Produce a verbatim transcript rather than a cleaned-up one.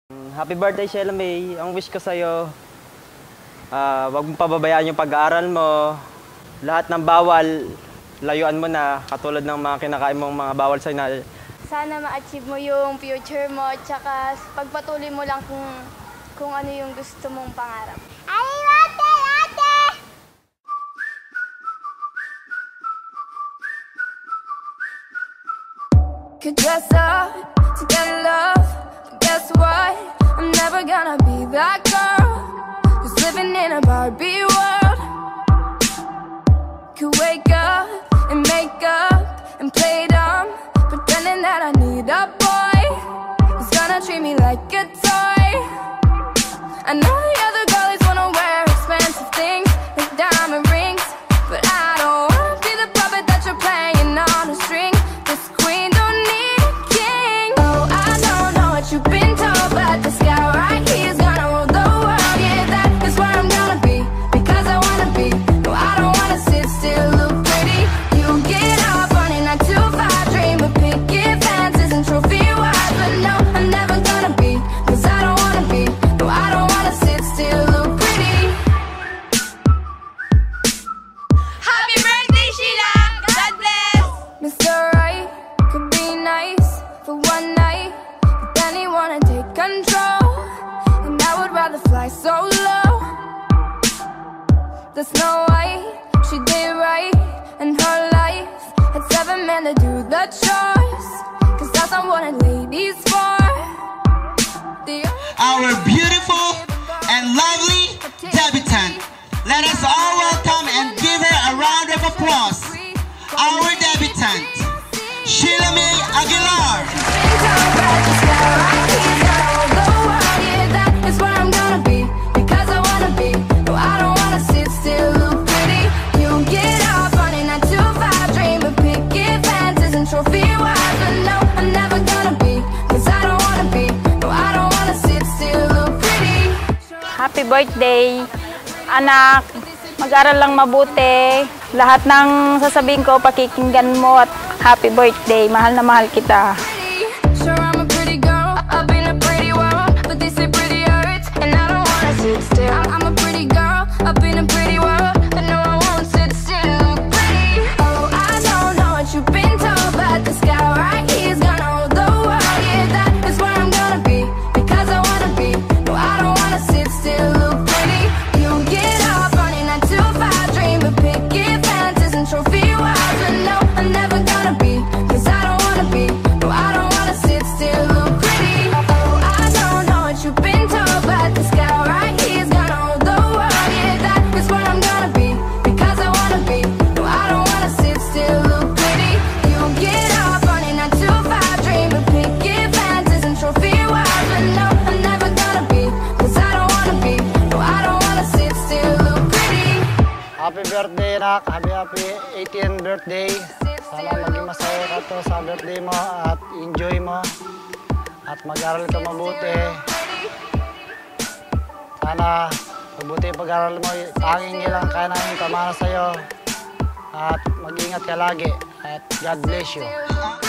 Happy birthday, Shiela May. Ang wish ko sa'yo, uh, wag mong pababayaan yung pag-aaral mo. Lahat ng bawal, layuan mo na, katulad ng mga kinakain mong mga bawal sa'yo na. Sana ma-achieve mo yung future mo, tsaka pagpatuloy mo lang kung, kung ano yung gusto mong pangarap. Happy birthday, ate! Could dress up to get love, but guess what? I'm never gonna be that girl who's living in a Barbie world. Could wake up and make up and play dumb, pretending that I need a boy who's gonna treat me like a toy. I know the other girlies wanna wear expensive things like diamond rings, but I don't wanna be the puppet that you're playing on a string. This queen don't need a king. Oh, I don't know what you've been told, but this guy right here's gonna rule the world. Yeah, that is where I'm gonna be, because I wanna be. No, I don't wanna sit still, look pretty. You get up on a nine to five dream of picket fences and trophy wives, but no, I'm never gonna be, cause I don't wanna be. No, I don't wanna sit still, look pretty. Happy birthday, Sheila! God bless! Mister Right could be nice for one night, but then he wanna take control, and I would rather fly solo. The Snow White, she did right in her life, had seven men to do the chores, cause that's not what a lady's for. The Our beautiful and lovely debutante. Let us all welcome and give her a round of applause. Our debutante, Shiela May Aguilar. Trophy wives, but no, I'm never gonna be, cause I don't wanna be. No, I don't wanna sit still, look pretty. Happy birthday, anak. Mag-aral lang mabuti. Lahat ng sasabihin ko, pakikinggan mo at happy birthday. Mahal na mahal kita. Sure, I'm a pretty girl up in a pretty world, but they say pretty hurts, and I don't wanna sit still. I'm a pretty girl up in a pretty world, but no, I won't sit still, look pretty. Oh, I don't know what you've been told, but this guy right here's gonna rule the world. Yeah, that is where I'm gonna be, because I wanna be. No, I don't wanna sit still, look pretty. You get up on a nine to five dream of picket fences and trophy wives, but no, I'm never gonna be, cause I don't wanna be. No, I don't wanna sit still, look pretty. Oh, I don't know what you've been told, but this guy right here's gonna rule the world. Yeah, that is where I'm gonna be, because I wanna be. No, I don't wanna sit still, look pretty. You get up on a nine to five dream of picket fences and trophy wives, but no, I'm never gonna be, cause I don't wanna be. No, I don't wanna sit still, look pretty. Happy birthday, Nak. Happy, happy eighteenth birthday. Sana maging masaya ka to sa birthday mo at enjoy mo. At mag-aral ka mabuti. Sana mabuti pag-aral mo. Tanging ilang kaya namin kamana sa'yo. At mag-ingat ka lagi. At God bless you.